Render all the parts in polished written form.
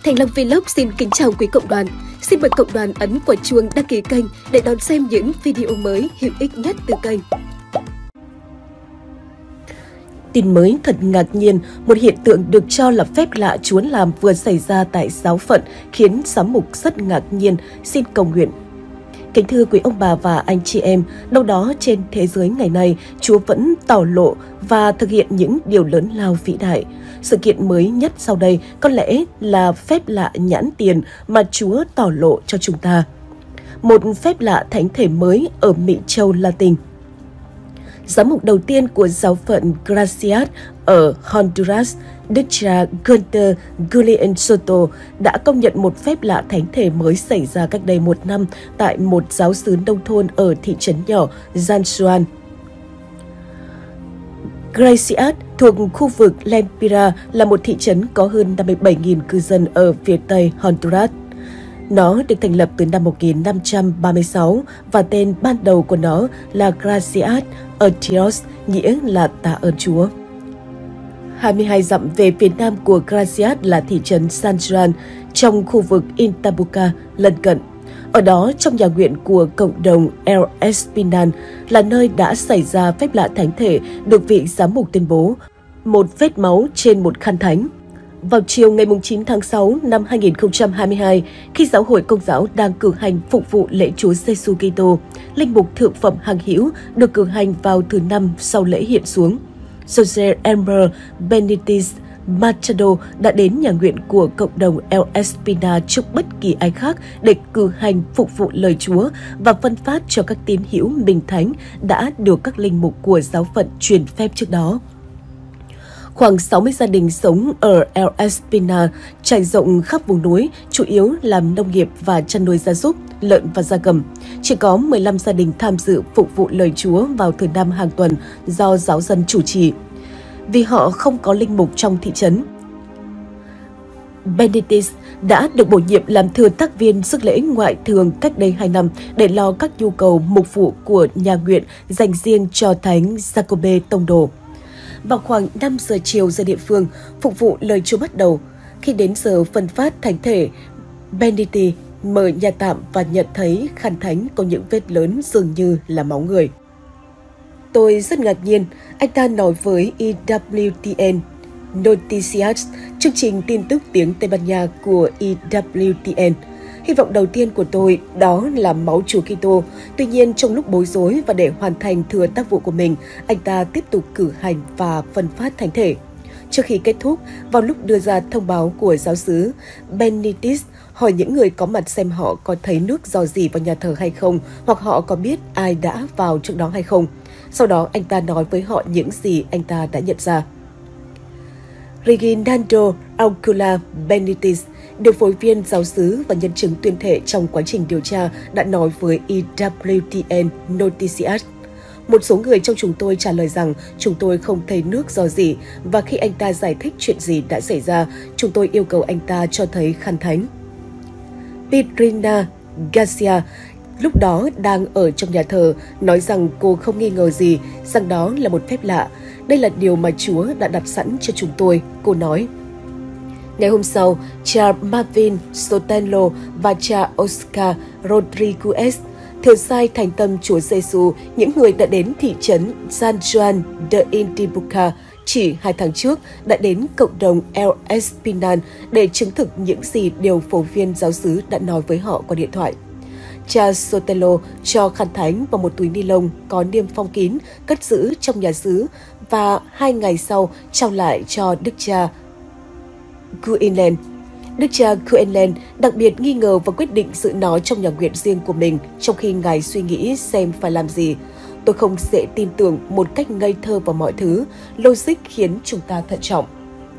Thành Long Vlog xin kính chào quý cộng đoàn. Xin mời cộng đoàn ấn quả chuông đăng ký kênh để đón xem những video mới hữu ích nhất từ kênh. Tin mới thật ngạc nhiên, một hiện tượng được cho là phép lạ Chúa làm vừa xảy ra tại giáo phận khiến giám mục rất ngạc nhiên. Xin cầu nguyện. Kính thưa quý ông bà và anh chị em, đâu đó trên thế giới ngày nay, Chúa vẫn tỏ lộ và thực hiện những điều lớn lao vĩ đại. Sự kiện mới nhất sau đây có lẽ là phép lạ nhãn tiền mà Chúa tỏ lộ cho chúng ta. Một phép lạ thánh thể mới ở Mỹ Châu Latin. Giám mục đầu tiên của giáo phận Gracias ở Honduras, Đức cha Gunter Guillén Soto đã công nhận một phép lạ thánh thể mới xảy ra cách đây 1 năm tại một giáo xứ nông thôn ở thị trấn nhỏ San Juan. Gracias thuộc khu vực Lempira là một thị trấn có hơn 57.000 cư dân ở phía tây Honduras. Nó được thành lập từ năm 1536 và tên ban đầu của nó là Gracias a Dios, nghĩa là tạ ơn Chúa. 22 dặm về phía nam của Gracias là thị trấn San Juan trong khu vực Intabuca lân cận. Ở đó, trong nhà nguyện của cộng đồng El Espinal là nơi đã xảy ra phép lạ thánh thể được vị giám mục tuyên bố, một vết máu trên một khăn thánh. Vào chiều ngày 9 tháng 6 năm 2022, khi Giáo hội Công giáo đang cử hành phục vụ lễ Chúa Giêsu Kitô, linh mục thượng phẩm Hằng Hữu được cử hành vào thứ Năm sau lễ hiện xuống. Jose Elmer Benitez Machado đã đến nhà nguyện của cộng đồng El Espina trước bất kỳ ai khác để cử hành phục vụ lời Chúa và phân phát cho các tín hữu minh thánh đã được các linh mục của giáo phận truyền phép trước đó. Khoảng 60 gia đình sống ở El Espina trải rộng khắp vùng núi, chủ yếu làm nông nghiệp và chăn nuôi gia súc, lợn và gia cầm. Chỉ có 15 gia đình tham dự phục vụ lời Chúa vào thứ Năm hàng tuần do giáo dân chủ trì, vì họ không có linh mục trong thị trấn. Benitez đã được bổ nhiệm làm thừa tác viên rước lễ ngoại thường cách đây 2 năm để lo các nhu cầu mục vụ của nhà nguyện dành riêng cho Thánh Jacobe Tông Đồ. Vào khoảng 5 giờ chiều giờ địa phương, phục vụ lời Chúa bắt đầu. Khi đến giờ phân phát thánh thể, Benitez mở nhà tạm và nhận thấy khăn thánh có những vết lớn dường như là máu người. Tôi rất ngạc nhiên, anh ta nói với EWTN Noticias, chương trình tin tức tiếng Tây Ban Nha của EWTN. Hy vọng đầu tiên của tôi đó là máu Chúa Kitô. Tuy nhiên, trong lúc bối rối và để hoàn thành thừa tác vụ của mình, anh ta tiếp tục cử hành và phân phát thánh thể. Trước khi kết thúc, vào lúc đưa ra thông báo của giáo xứ, Benitez hỏi những người có mặt xem họ có thấy nước rò rỉ vào nhà thờ hay không, hoặc họ có biết ai đã vào trước đó hay không. Sau đó, anh ta nói với họ những gì anh ta đã nhận ra. Reginaldo Ancula Benitez, điều phối viên giáo xứ và nhân chứng tuyên thệ trong quá trình điều tra, đã nói với EWTN Noticias. Một số người trong chúng tôi trả lời rằng chúng tôi không thấy nước rò rỉ, và khi anh ta giải thích chuyện gì đã xảy ra, chúng tôi yêu cầu anh ta cho thấy khăn thánh. Pedrina Garcia lúc đó đang ở trong nhà thờ, nói rằng cô không nghi ngờ gì, rằng đó là một phép lạ. Đây là điều mà Chúa đã đặt sẵn cho chúng tôi, cô nói. Ngày hôm sau, cha Marvin Sotelo và cha Oscar Rodriguez, thừa sai thành tâm Chúa Giêsu, những người đã đến thị trấn San Juan de Intibuca chỉ 2 tháng trước, đã đến cộng đồng El Espinal để chứng thực những gì điều phổ viên giáo xứ đã nói với họ qua điện thoại. Cha Sotelo cho khăn thánh vào một túi ni lông có niêm phong kín, cất giữ trong nhà xứ, và 2 ngày sau trao lại cho đức cha Guilén. Đức cha Guilén đặc biệt nghi ngờ và quyết định giữ nó trong nhà nguyện riêng của mình, trong khi ngài suy nghĩ xem phải làm gì. Tôi không dễ tin tưởng một cách ngây thơ vào mọi thứ, logic khiến chúng ta thận trọng.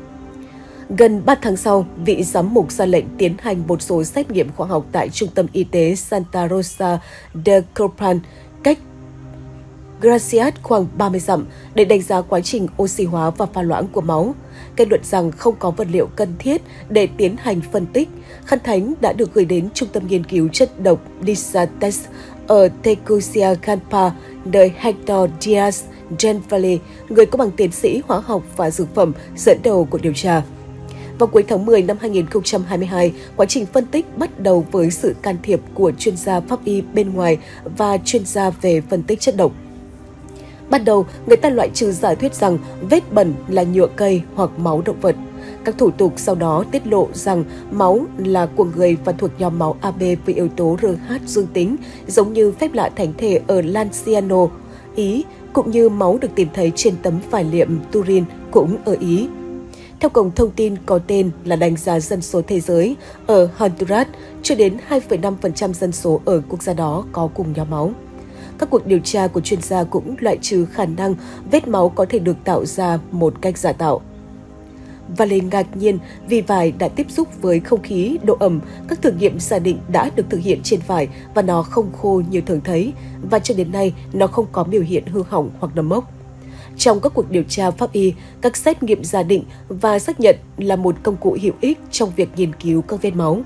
Gần 3 tháng sau, vị giám mục ra lệnh tiến hành một số xét nghiệm khoa học tại Trung tâm Y tế Santa Rosa de Copan, cách Gracias khoảng 30 dặm, để đánh giá quá trình oxy hóa và pha loãng của máu. Kết luận rằng không có vật liệu cần thiết để tiến hành phân tích, khăn thánh đã được gửi đến Trung tâm nghiên cứu chất độc Disates ở Tegucigalpa, nơi Hector Diaz Del Valle, người có bằng tiến sĩ hóa học và dược phẩm, dẫn đầu cuộc điều tra. Vào cuối tháng 10 năm 2022, quá trình phân tích bắt đầu với sự can thiệp của chuyên gia pháp y bên ngoài và chuyên gia về phân tích chất độc. Ban đầu, người ta loại trừ giả thuyết rằng vết bẩn là nhựa cây hoặc máu động vật. Các thủ tục sau đó tiết lộ rằng máu là của người và thuộc nhóm máu AB với yếu tố RH dương tính, giống như phép lạ thánh thể ở Lanciano, Ý, cũng như máu được tìm thấy trên tấm vải liệm Turin cũng ở Ý. Theo cổng thông tin có tên là đánh giá dân số thế giới, ở Honduras, chưa đến 2,5% dân số ở quốc gia đó có cùng nhóm máu. Các cuộc điều tra của chuyên gia cũng loại trừ khả năng vết máu có thể được tạo ra một cách giả tạo. Vale ngạc nhiên vì vải đã tiếp xúc với không khí, độ ẩm, các thử nghiệm giả định đã được thực hiện trên vải và nó không khô như thường thấy, và cho đến nay nó không có biểu hiện hư hỏng hoặc nấm mốc. Trong các cuộc điều tra pháp y, các xét nghiệm giả định và xác nhận là một công cụ hữu ích trong việc nghiên cứu các vết máu.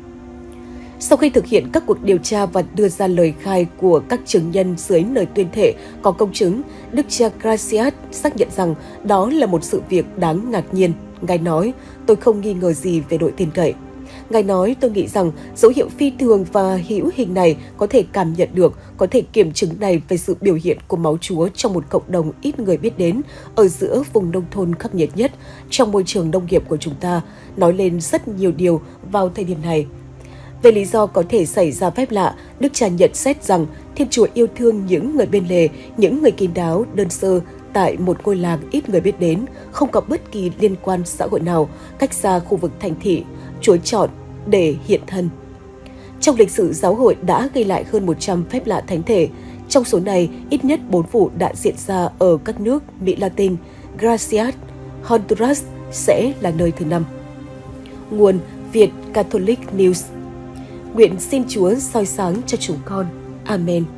Sau khi thực hiện các cuộc điều tra và đưa ra lời khai của các chứng nhân dưới lời tuyên thệ có công chứng, Đức cha Gracias xác nhận rằng đó là một sự việc đáng ngạc nhiên. Ngài nói, tôi không nghi ngờ gì về độ tin cậy. Ngài nói, tôi nghĩ rằng dấu hiệu phi thường và hữu hình này có thể cảm nhận được, có thể kiểm chứng này về sự biểu hiện của máu Chúa trong một cộng đồng ít người biết đến, ở giữa vùng nông thôn khắc nghiệt nhất, trong môi trường nông nghiệp của chúng ta, nói lên rất nhiều điều vào thời điểm này. Về lý do có thể xảy ra phép lạ, Đức cha nhận xét rằng Thiên Chúa yêu thương những người bên lề, những người kín đáo, đơn sơ, tại một ngôi làng ít người biết đến, không có bất kỳ liên quan xã hội nào, cách xa khu vực thành thị, Chúa chọn để hiện thân. Trong lịch sử giáo hội đã ghi lại hơn 100 phép lạ thánh thể. Trong số này, ít nhất 4 vụ đã diễn ra ở các nước Mỹ Latin. Gracias, Honduras sẽ là nơi thứ 5. Nguồn Việt Catholic News. Nguyện xin Chúa soi sáng cho chúng con. Amen.